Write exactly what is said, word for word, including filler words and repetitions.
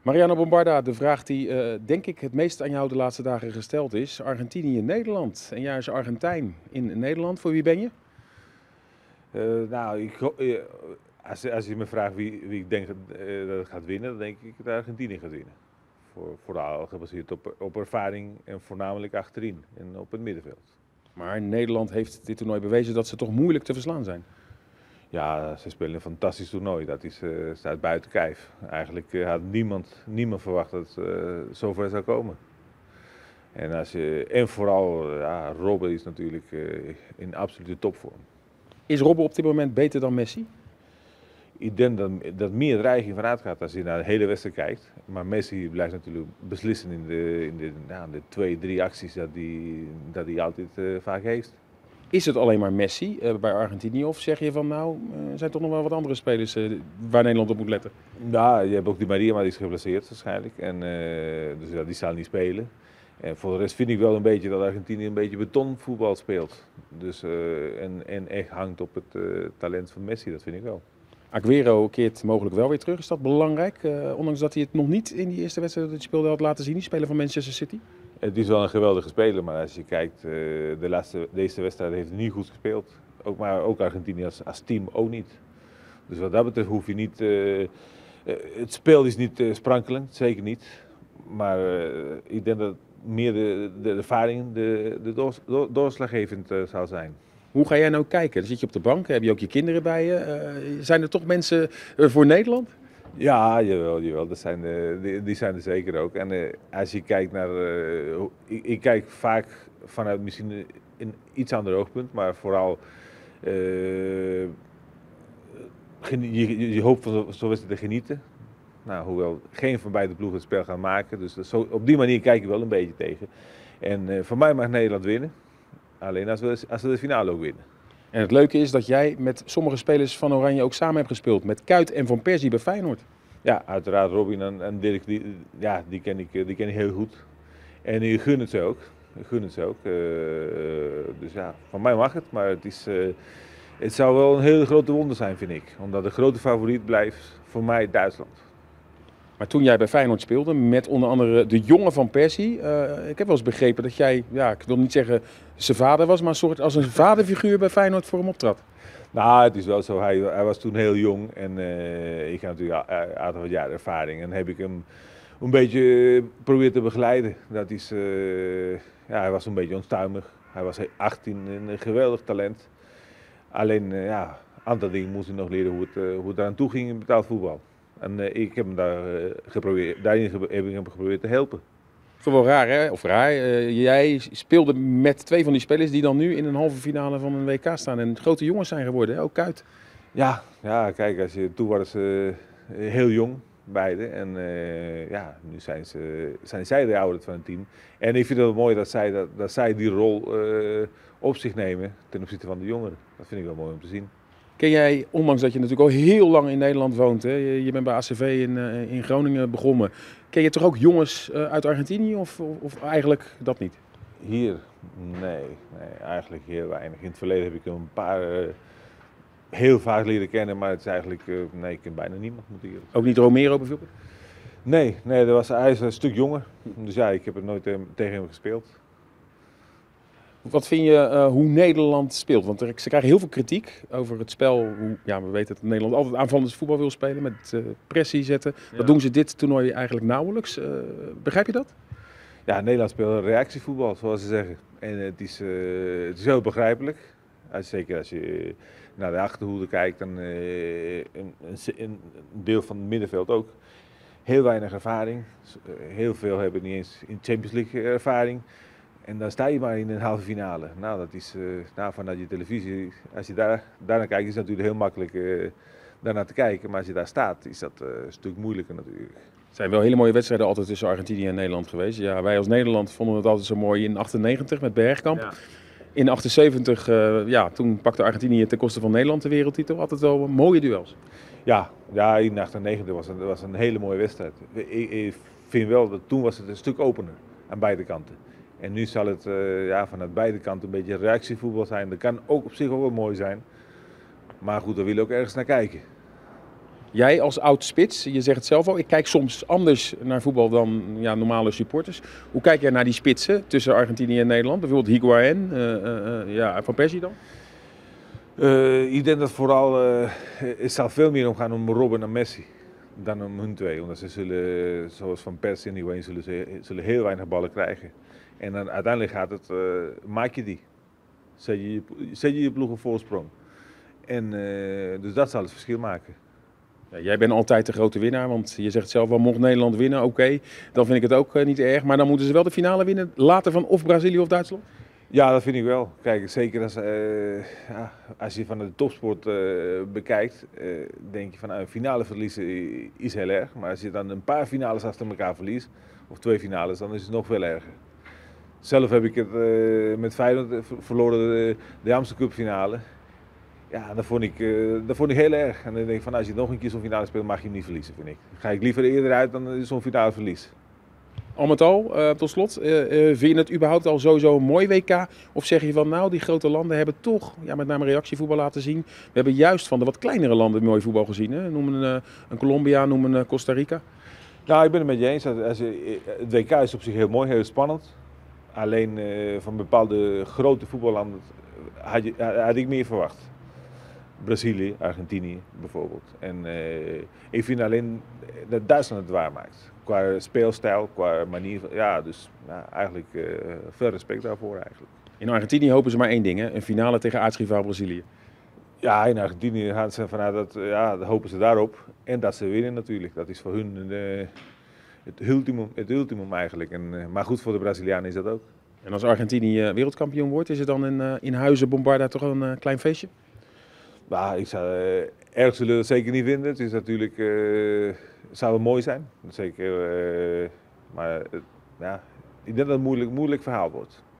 Mariano Bombarda, de vraag die uh, denk ik het meest aan jou de laatste dagen gesteld is. Argentinië, Nederland. En jij is Argentijn in Nederland. Voor wie ben je? Uh, nou, ik, uh, als, als je me vraagt wie, wie ik denk dat, uh, dat het gaat winnen, dan denk ik dat Argentinië gaat winnen. Voor, vooral gebaseerd op, op ervaring en voornamelijk achterin en op het middenveld. Maar Nederland heeft dit toernooi bewezen dat ze toch moeilijk te verslaan zijn. Ja, ze spelen een fantastisch toernooi. Dat is, uh, staat buiten kijf. Eigenlijk uh, had niemand, niemand verwacht dat het uh, zover zou komen. En, als je, en vooral, uh, ja, Robben is natuurlijk uh, in absolute topvorm. Is Robben op dit moment beter dan Messi? Ik denk dat, dat meer dreiging vanuit gaat als je naar de hele wedstrijd kijkt. Maar Messi blijft natuurlijk beslissen in de, in de, nou, de twee, drie acties dat hij dat hij altijd uh, vaak heeft. Is het alleen maar Messi uh, bij Argentinië of zeg je van nou, er uh, zijn toch nog wel wat andere spelers uh, waar Nederland op moet letten? Nou, je hebt ook die Maria, maar die is geblesseerd waarschijnlijk. En, uh, dus ja, die zal niet spelen. En voor de rest vind ik wel een beetje dat Argentinië een beetje betonvoetbal speelt. Dus, uh, en, en echt hangt op het uh, talent van Messi, dat vind ik wel. Agüero keert mogelijk wel weer terug. Is dat belangrijk? Uh, ondanks dat hij het nog niet in die eerste wedstrijd dat hij speelde had laten zien, die speler van Manchester City? Het is wel een geweldige speler, maar als je kijkt, uh, de laatste, deze wedstrijd heeft hij niet goed gespeeld. Ook, maar ook Argentinië als, als team ook niet. Dus wat dat betreft hoef je niet... Uh, uh, het spel is niet uh, sprankelend, zeker niet. Maar uh, ik denk dat meer de, de, de ervaring de, de doors, door, doorslaggevend uh, zal zijn. Hoe ga jij nou kijken? Dan zit je op de bank, heb je ook je kinderen bij je. Uh, zijn er toch mensen uh, voor Nederland? Ja, jawel, jawel. Dat zijn, uh, die, die zijn er zeker ook. En uh, als je kijkt naar... Uh, ik, ik kijk vaak vanuit misschien een iets ander oogpunt, maar vooral... Uh, je, je hoopt van zo'n zo wedstrijd te genieten. Nou, hoewel geen van beide ploegen het spel gaan maken. Dus dat, zo, op die manier kijk je wel een beetje tegen. En uh, voor mij mag Nederland winnen. Alleen als we, als we de finale ook winnen. En het leuke is dat jij met sommige spelers van Oranje ook samen hebt gespeeld. Met Kuyt en Van Persie bij Feyenoord. Ja, uiteraard Robin en, en Dirk, die, ja, die, ken ik, die ken ik heel goed. En ik gun het ze ook. Ik gun het ze ook. Uh, dus ja, van mij mag het. Maar het, is, uh, het zou wel een hele grote wonder zijn, vind ik. Omdat de grote favoriet blijft voor mij Duitsland. Maar toen jij bij Feyenoord speelde, met onder andere de jonge Van Persie. Uh, ik heb wel eens begrepen dat jij, ja, ik wil niet zeggen zijn vader was, maar een soort als een vaderfiguur bij Feyenoord voor hem optrad. Nou, het is wel zo. Hij, hij was toen heel jong en uh, ik had natuurlijk een aantal jaar ervaring. En heb ik hem een beetje proberen te begeleiden. Dat is, uh, ja, hij was een beetje onstuimig. Hij was achttien en een geweldig talent. Alleen, uh, ja, een aantal dingen moest hij nog leren hoe het, uh, hoe het eraan toe ging in betaald voetbal. En uh, ik heb hem daar, uh, geprobeerd, daarin heb ik hem geprobeerd te helpen. Gewoon raar, hè? Of raar. Uh, jij speelde met twee van die spelers die dan nu in een halve finale van een W K staan. En grote jongens zijn geworden, hè? Ook Kuyt. Ja, ja, kijk, als je, toen waren ze uh, heel jong, beide. En uh, ja, nu zijn, ze, zijn zij de ouders van het team. En ik vind het wel mooi dat zij, dat, dat zij die rol uh, op zich nemen ten opzichte van de jongeren. Dat vind ik wel mooi om te zien. Ken jij, ondanks dat je natuurlijk al heel lang in Nederland woont, hè? Je bent bij A C V in, uh, in Groningen begonnen. Ken je toch ook jongens uh, uit Argentinië of, of, of eigenlijk dat niet? Hier? Nee, nee, eigenlijk heel weinig. In het verleden heb ik een paar uh, heel vaak leren kennen, maar het is eigenlijk, uh, nee, ik ken bijna niemand. Moet ik ook niet Romero bijvoorbeeld? Nee, nee dat was, hij is een stuk jonger. Dus ja, ik heb er nooit uh, tegen hem gespeeld. Wat vind je uh, hoe Nederland speelt? Want er, ze krijgen heel veel kritiek over het spel. Hoe, ja, we weten dat Nederland altijd aanvallend voetbal wil spelen met uh, pressie zetten. Ja. Dat doen ze dit toernooi eigenlijk nauwelijks. Uh, begrijp je dat? Ja, Nederland speelt reactievoetbal, zoals ze zeggen. En het is, uh, het is heel begrijpelijk. Als, zeker als je naar de achterhoede kijkt, dan uh, een, een deel van het middenveld ook. Heel weinig ervaring. Heel veel hebben niet eens in Champions League ervaring. En dan sta je maar in een halve finale. Nou, dat is uh, nou, vanuit je televisie, als je daar, daar naar kijkt, is het natuurlijk heel makkelijk uh, daarnaar te kijken. Maar als je daar staat, is dat uh, een stuk moeilijker natuurlijk. Het zijn wel hele mooie wedstrijden altijd tussen Argentinië en Nederland geweest. Ja, wij als Nederland vonden het altijd zo mooi in achtennegentig met Bergkamp. Ja. In achtenzeventig, uh, ja, toen pakte Argentinië ten koste van Nederland de wereldtitel. Altijd wel mooie duels. Ja, ja in achtennegentig was het was een hele mooie wedstrijd. Ik, ik vind wel dat toen was het een stuk opener aan beide kanten. En nu zal het uh, ja, vanuit beide kanten een beetje reactievoetbal zijn. Dat kan ook op zich ook wel mooi zijn. Maar goed, daar wil je ook ergens naar kijken. Jij als oud spits, je zegt het zelf al, ik kijk soms anders naar voetbal dan ja, normale supporters. Hoe kijk jij naar die spitsen tussen Argentinië en Nederland? Bijvoorbeeld Higuaín, uh, uh, uh, ja, Van Persie dan? Uh, ik denk dat vooral, uh, het zal veel meer omgaan om Robben en Messi dan om hun twee. Omdat ze zullen, zoals Van Persie en Higuaín, zullen, ze, zullen heel weinig ballen krijgen. En dan uiteindelijk gaat het, uh, maak je die. Zet je je, zet je, je ploeg op voorsprong. En, uh, dus dat zal het verschil maken. Ja, jij bent altijd de grote winnaar, want je zegt zelf wel, mocht Nederland winnen, oké, okay, dan vind ik het ook uh, niet erg. Maar dan moeten ze wel de finale winnen, later van of Brazilië of Duitsland? Ja, dat vind ik wel. Kijk, zeker als, uh, ja, als je van de topsport uh, bekijkt, uh, denk je van nou, een finale verliezen is heel erg. Maar als je dan een paar finales achter elkaar verliest, of twee finales, dan is het nog veel erger. Zelf heb ik het uh, met Feyenoord verloren de, de Amsterdam Cup finale. Ja, dat vond, ik, uh, dat vond ik heel erg. En dan denk ik van als je nog een keer zo'n finale speelt, mag je hem niet verliezen, vind ik. Dan ga ik liever eerder uit dan zo'n finale verlies. Al met al, uh, tot slot, uh, uh, vind je het überhaupt al sowieso een mooi W K? Of zeg je van nou, die grote landen hebben toch, ja, met name reactievoetbal laten zien. We hebben juist van de wat kleinere landen mooi voetbal gezien. Hè? Noem een, uh, een Colombia, noem een uh, Costa Rica. Nou, ik ben het met je eens. Het W K is op zich heel mooi, heel spannend. Alleen uh, van bepaalde grote voetballanden had, je, had ik meer verwacht. Brazilië, Argentinië bijvoorbeeld. En uh, ik vind alleen dat Duitsland het waar maakt. Qua speelstijl, qua manier van, ja, dus ja, eigenlijk uh, veel respect daarvoor eigenlijk. In Argentinië hopen ze maar één ding, hè? Een finale tegen aartsrivaal Brazilië. Ja, in Argentinië gaan ze vanuit dat, ja, hopen ze daarop. En dat ze winnen natuurlijk. Dat is voor hun uh, het, ultimum, het ultimum eigenlijk. En, uh, maar goed, voor de Brazilianen is dat ook. En als Argentinië wereldkampioen wordt, is het dan in, uh, in Huizen Bombarda toch een uh, klein feestje? Nou, ik zou, uh, erg zullen we het zeker niet vinden. Het is natuurlijk, uh, zou wel mooi zijn. Zeker, uh, maar uh, ja, ik denk dat het een moeilijk, moeilijk verhaal wordt.